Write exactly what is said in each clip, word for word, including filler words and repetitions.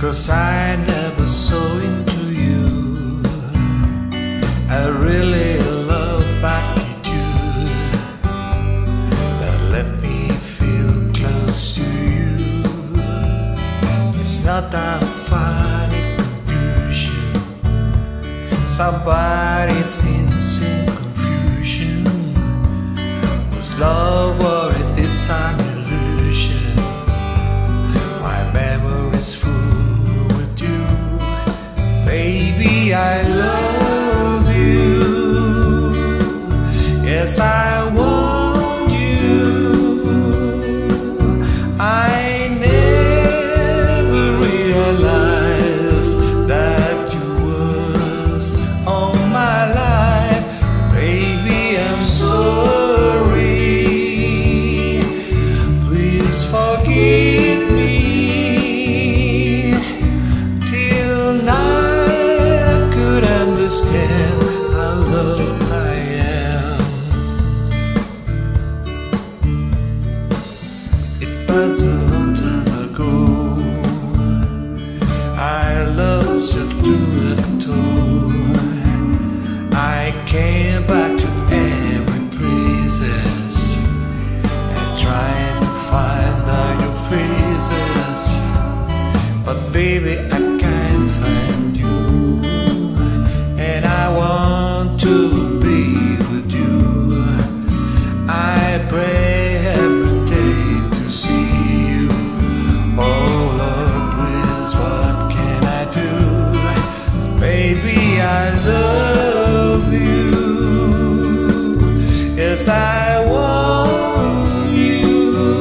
'cause I never saw into you. I really love attitude that let me feel close to you. It's not a funny conclusion. Somebody seems in confusion. Was love or it is an illusion? My memory's full with you. Baby, I love you. Yes, I want you. I never realized that you was all my life. Baby, I'm sorry. Please forgive me. Till now I could understand how loved I am. It was a long time ago. I lost you to a tour. I came back to every places and trying to find out your faces, but baby I can't find you, and I want to be with you. I pray every day to see you. Oh Lord, please, what can I do? Baby, I love you. Yes, I want you.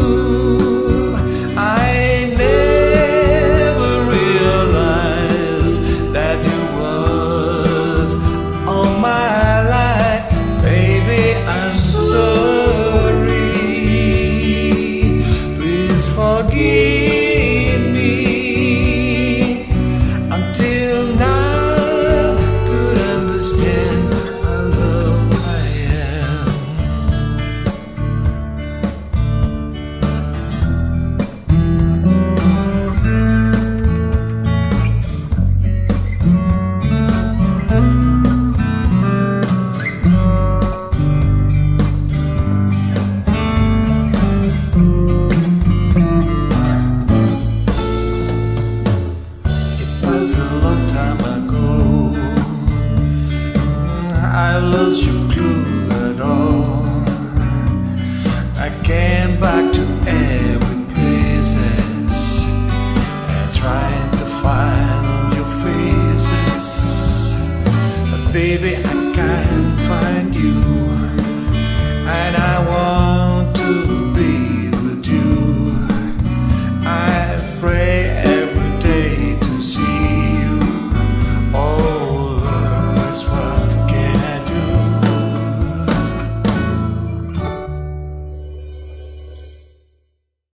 I never realized that you was all my life. Baby, I'm sorry. Please forgive me. Until now could understand how loved I am. It was a long time ago. I lost your clue at all. I came back to every places and trying to find your faces, but baby